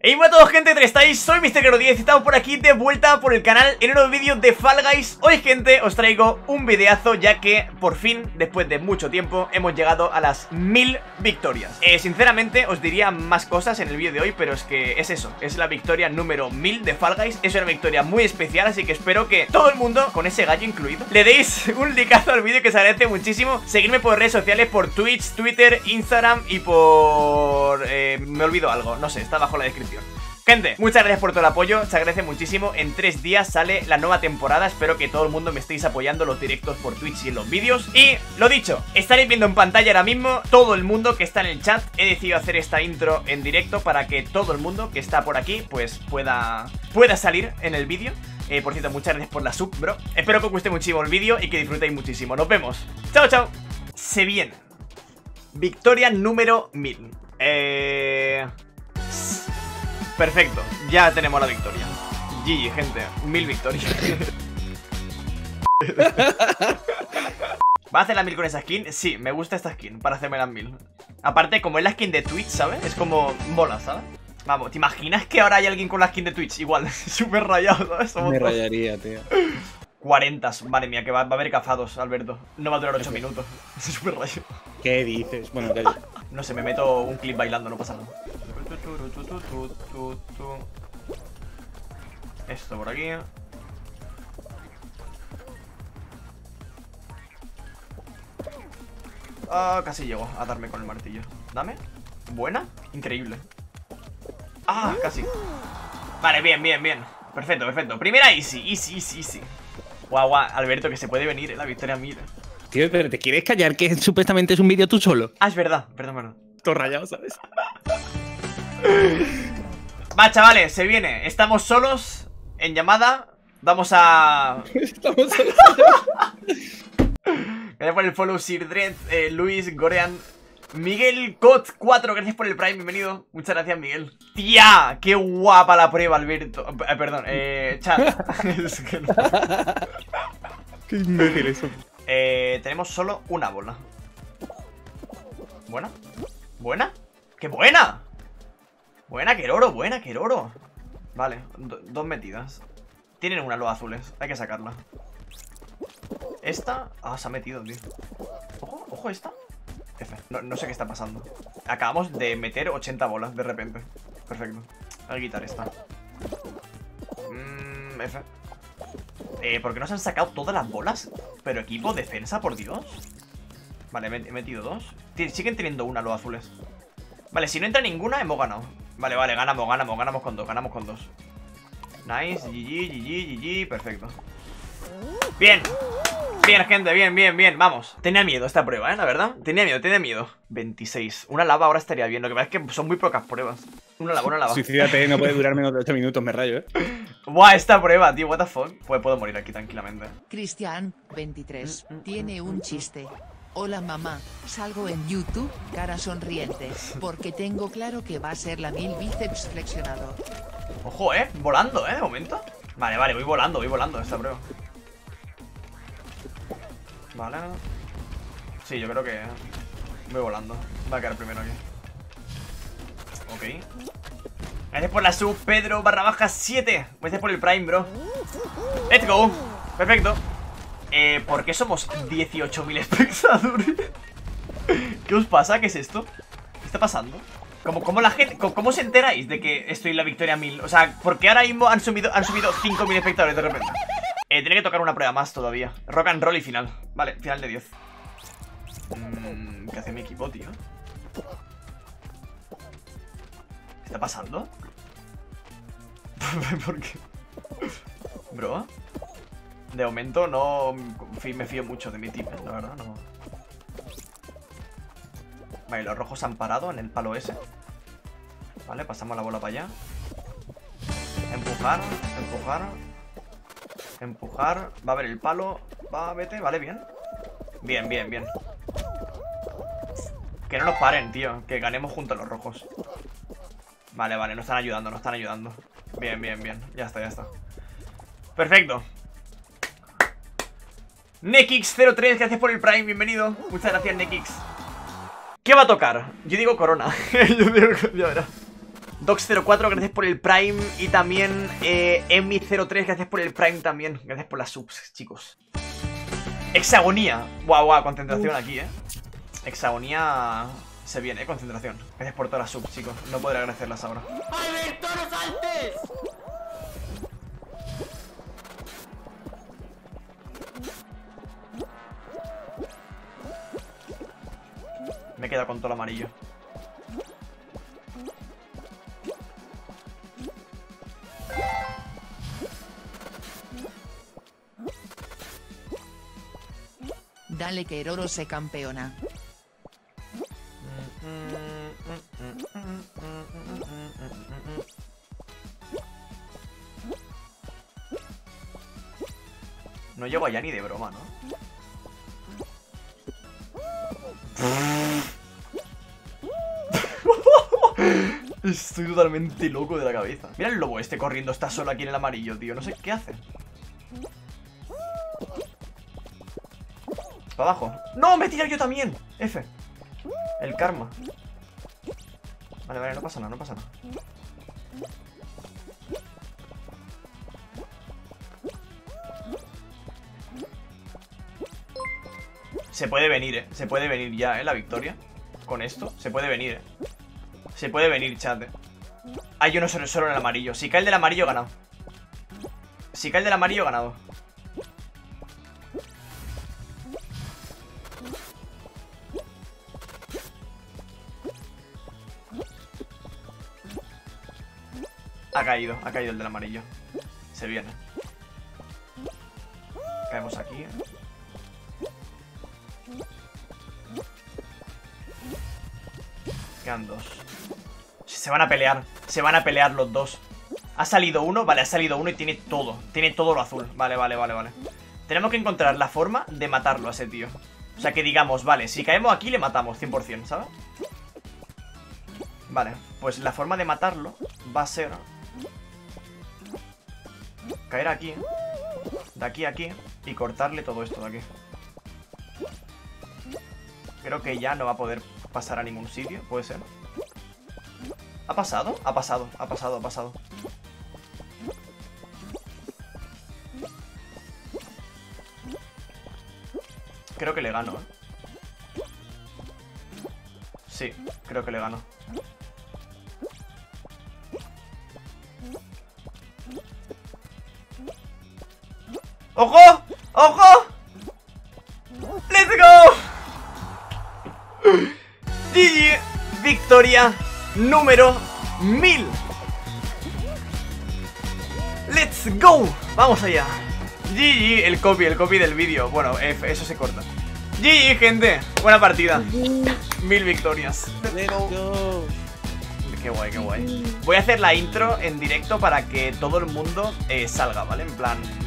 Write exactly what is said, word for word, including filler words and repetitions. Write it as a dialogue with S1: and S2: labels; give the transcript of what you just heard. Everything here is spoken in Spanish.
S1: Hey, hola a todos, gente, ¿cómo estáis? Soy Mister Guerrero diez y estamos por aquí de vuelta por el canal en un nuevo vídeo de Fall Guys. Hoy, gente, os traigo un videazo ya que, por fin, después de mucho tiempo, hemos llegado a las mil victorias. eh, Sinceramente, os diría más cosas en el vídeo de hoy, pero es que es eso, es la victoria número mil de Fall Guys. Es una victoria muy especial, así que espero que todo el mundo, con ese gallo incluido, le deis un likeazo al vídeo, que se agradece muchísimo. Seguidme por redes sociales, por Twitch, Twitter, Instagram y por... Eh, me olvido algo, no sé, está bajo la descripción. Gente, muchas gracias por todo el apoyo, se agradece muchísimo. En tres días sale la nueva temporada. Espero que todo el mundo me estéis apoyando, los directos por Twitch y en los vídeos. Y, lo dicho, estaréis viendo en pantalla ahora mismo todo el mundo que está en el chat. He decidido hacer esta intro en directo para que todo el mundo que está por aquí, pues, pueda, pueda salir en el vídeo. eh, Por cierto, muchas gracias por la sub, bro. Espero que os guste muchísimo el vídeo y que disfrutéis muchísimo. Nos vemos, chao, chao. Se viene victoria número mil. Eh... Perfecto, ya tenemos la victoria. G G, gente, mil victorias. ¿Va a hacer la mil con esa skin? Sí, me gusta esta skin para hacerme las mil. Aparte, como es la skin de Twitch, ¿sabes? Es como mola, ¿sabes? Vamos, ¿te imaginas que ahora hay alguien con la skin de Twitch? Igual, súper rayado, ¿sabes? Somos
S2: me
S1: todos...
S2: rayaría, tío.
S1: cuarenta, madre mía, que va, va a haber cazados, Alberto. No va a durar ocho minutos. Es súper rayado.
S2: ¿Qué dices? Bueno, calla.
S1: No sé, me meto un clip bailando, no pasa nada. Esto por aquí. Ah, casi llego a darme con el martillo. Dame. ¿Buena? Increíble. Ah, casi. Vale, bien, bien, bien. Perfecto, perfecto. Primera easy, easy, easy, easy. Guau, guau, Alberto, que se puede venir, ¿eh? La victoria mil.
S2: Tío, pero ¿te quieres callar que supuestamente es un vídeo tú solo?
S1: Ah, es verdad, perdón, perdón.
S2: Todo rayado, ¿sabes?
S1: Va, chavales, se viene. Estamos solos en llamada. Vamos a...
S2: Estamos solos.
S1: Gracias por el follow, Sir Dredd, eh, Luis, Gorean, Miguel Cot cuatro, gracias por el Prime, bienvenido. Muchas gracias, Miguel. ¡Tía! ¡Qué guapa la prueba, Alberto! Eh, perdón, eh... chat. Es que no.
S2: Qué imbécil eso.
S1: Eh... Tenemos solo una bola. ¿Buena? ¿Buena? ¡Qué buena! Buena, que oro, buena, que oro. Vale, do dos metidas. Tienen una los azules, hay que sacarla. Esta... Ah, se ha metido, tío. Ojo, ojo esta. F, no, no sé qué está pasando. Acabamos de meter ochenta bolas de repente. Perfecto, voy a quitar esta. mm, F. Eh, ¿por qué no se han sacado todas las bolas? Pero equipo, defensa, por Dios. Vale, he metido dos. Siguen teniendo una los azules. Vale, si no entra ninguna, hemos ganado. Vale, vale, ganamos, ganamos, ganamos con dos, ganamos con dos. Nice, G G, G G, G G, perfecto. Bien, bien, gente, bien, bien, bien, vamos. Tenía miedo esta prueba, ¿eh? La verdad, tenía miedo, tenía miedo. veintiséis, una lava ahora estaría bien. Lo que pasa es que son muy pocas pruebas. Una lava, una lava.
S2: Suicídate, no puede durar menos de ocho minutos, me rayo, ¿eh?
S1: Buah, esta prueba, tío, what the fuck. Pues puedo morir aquí tranquilamente.
S3: Cristian, veintitrés, tiene un chiste. Hola mamá, salgo en YouTube, cara sonriente, porque tengo claro que va a ser la mil bíceps flexionado.
S1: Ojo, eh, volando, eh, de momento. Vale, vale, voy volando, voy volando esta prueba. Vale. Sí, yo creo que voy volando. Va a quedar primero aquí. Ok. Gracias por la sub, Pedro barra baja siete. Gracias por el Prime, bro. Let's go. Perfecto. Eh, ¿por qué somos dieciocho mil espectadores? ¿Qué os pasa? ¿Qué es esto? ¿Qué está pasando? ¿Cómo, cómo la gente, cómo, cómo se enteráis de que estoy en la victoria mil? O sea, ¿por qué ahora mismo han subido, han subido cinco mil espectadores de repente? Eh, tiene que tocar una prueba más todavía. Rock and roll y final. Vale, final de diez. mm, ¿Qué hace mi equipo, tío? ¿Qué está pasando? ¿Por qué? Bro, de momento no me fío mucho de mi team, la verdad, no. Vale, los rojos han parado en el palo ese. Vale, pasamos la bola para allá. Empujar, empujar. Empujar, va a ver el palo. Va, vete, vale, bien. Bien, bien, bien. Que no nos paren, tío. Que ganemos junto a los rojos. Vale, vale, nos están ayudando, nos están ayudando. Bien, bien, bien, ya está, ya está. Perfecto. Nekix cero tres, gracias por el Prime, bienvenido. Muchas gracias, Nekix. ¿Qué va a tocar? Yo digo Corona. Yo digo, ya verás. Dox cero cuatro, gracias por el Prime. Y también eh, Emi cero tres, gracias por el Prime también. Gracias por las subs, chicos. Hexagonía. Guau, guau, concentración Uf. aquí, eh. Hexagonía. Se viene, eh, concentración. Gracias por todas las subs, chicos. No podré agradecerlas ahora.
S2: ¡Alberto, no saltes!
S1: Me he quedado con todo el amarillo.
S3: Dale que Eroro se campeona.
S1: No llego allá ni de broma, ¿no? Estoy totalmente loco de la cabeza. Mira el lobo este corriendo, está solo aquí en el amarillo, tío. No sé qué hace. Para abajo. ¡No! ¡Me he tirado yo también! F. El karma. Vale, vale, no pasa nada, no pasa nada. Se puede venir, eh. Se puede venir ya, eh, la victoria. Con esto, se puede venir, eh. Se puede venir, chat, eh. Hay uno solo, solo en el amarillo. Si cae el del amarillo, ganado. Si cae el del amarillo, ganado. Ha caído, ha caído el del amarillo. Se viene. Caemos aquí, eh. Quedan dos. Se van a pelear. Se van a pelear los dos. Ha salido uno, vale, ha salido uno y tiene todo. Tiene todo lo azul, vale, vale, vale, vale. Tenemos que encontrar la forma de matarlo a ese tío. O sea, que digamos, vale, si caemos aquí le matamos cien por cien, ¿sabes? Vale, pues la forma de matarlo va a ser caer aquí, de aquí a aquí, y cortarle todo esto de aquí. Creo que ya no va a poder pasar a ningún sitio, puede ser. ¿Ha pasado? Ha pasado, ha pasado, ha pasado. Creo que le gano, ¿eh? Sí, creo que le gano. ¡Ojo! ¡Ojo! ¡Let's go! G G, victoria número mil. ¡Let's go! Vamos allá. G G, el copy, el copy del vídeo. Bueno, F, eso se corta. G G, gente, buena partida. Mil victorias.
S2: Let's go.
S1: Qué guay, qué guay. Voy a hacer la intro en directo para que todo el mundo eh, salga, ¿vale? En plan...